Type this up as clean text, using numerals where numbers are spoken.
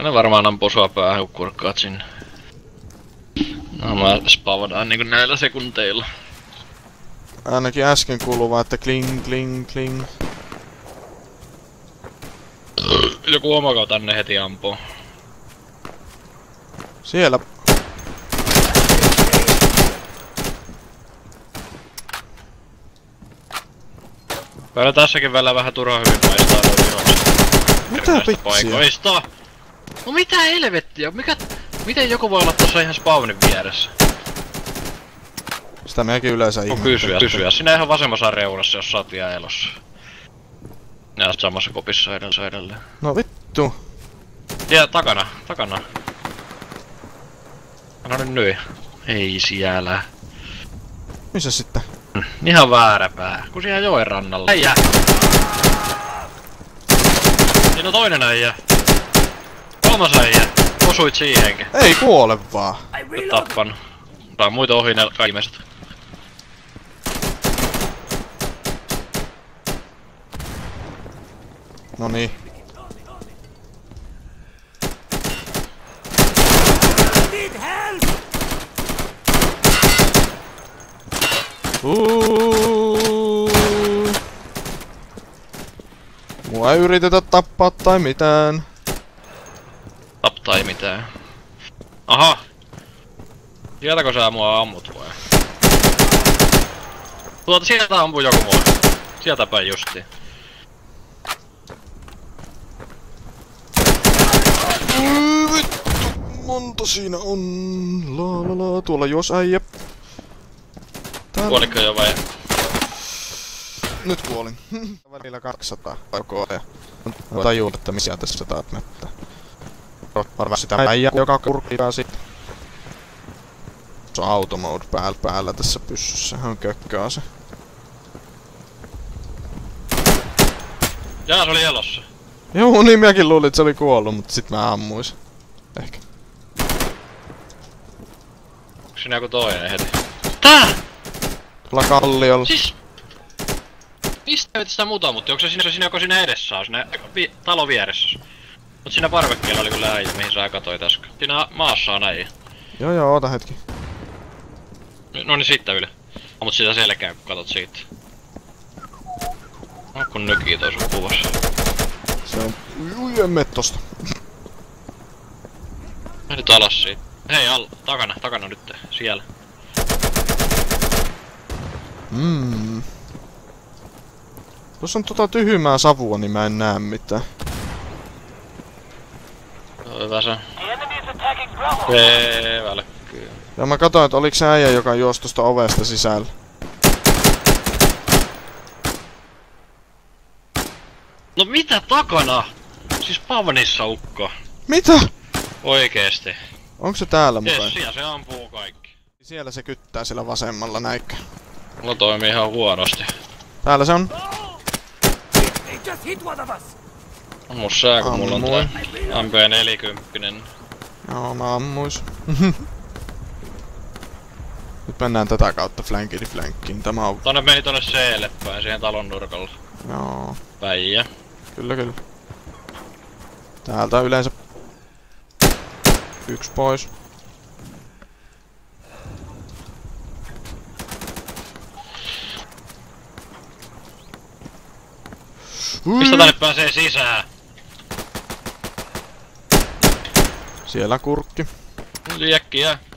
Ne varmaan ampuu sua päähän, kun kurkkaat sinne. No mä spavadaan niinku näillä sekunteilla. Ainakin äsken kuuluu vaan, että kling kling kling. Joku omako tänne heti ampuu. Siellä. Kyllä tässäkin välillä vähän turhaa hyvin paistaa noin Mitä vitsiä? paikoista. No mitä helvettiä? Miten joku voi olla tossa ihan spawnin vieressä? Sitä meidänkin yleensä ihmettelee. Pysyä. Sinä ihan vasemmassa reunassa, jos sä oot vielä elossa. Ne on samassa kopissa edelleen. No vittu. Ja takana. No nyt. Ei siellä. Missä sitten? Ihan väärä pää. Kun siellä joen rannalla. Äijä! Siinä on toinen äijä. Kolmas äijä. Osuit siihenkin. Ei kuole vaan. Tappan. Tää on muita ohi ne viimeiset. Noniin. Mua ei yritetä tappaa tai mitään. Tai mitään. Aha! Sieltäkö sä mua ammut vai? Sieltä ampuu joku mua. Sieltä päin justiin. Vittu, monta siinä on. La. Tuolla jos äijä. Kuoliko jo vai? Nyt kuolin. Välillä 200 koko ajan. Mä tajuun, että missä tässä taat mettä. Varmaan sitä äijä, joka kurkkaa sit. Se on automode päällä tässä pyssyssä. Hän kökkää se. Jaa, se oli elossa. Joo, niin minäkin luulin, että se oli kuollut, mutta sit mä ammuis. Ehkä. Onko siinä joku toinen heti? Tää! Tuolla kalliolla. Siis... Mistä et sitä muuta ammuttiin? Onko se siinä joko siinä edessä on? Siinä talon vieressä? Mut siinä parvekkeella oli kyllä äijä, mihin sä katoit äsken. Siinä maassa on äijä. Joo, oota hetki. No niin siitä yli. Ammut sitä selkään, kun katot siitä. No kun nykii toi sun kuvassa. Se on ujemme tosta. Mä nyt alas siitä. Hei, takana nyt. Siellä. Tuossa on tyhmää savua, niin mä en näe mitään. Hyvä se. Välkkyy. Ja mä katsoin, että oliks se äijä, joka juosi tosta ovesta sisällä. No mitä takana? Siis Pavnissa ukko. Mitä? Oikeesti. Onko se täällä mukaan? Yes, siellä se ampuu kaikki. Siellä se kyttää sillä vasemmalla, näikkö? No toimii ihan huonosti. Täällä se on. Ammus sää, kun mulla on tää MP40. Joo, mä ammuis. Nyt mennään tätä kautta flankkiin. Tämä on... Tonne meni tonne C-lle päin, siihen talon nurkalla. Joo. Päijä. Kyllä. Täältä yleensä... Yksi pois. Mistä tänne pääsee sisään? Siellä kurkki. Liekkiä.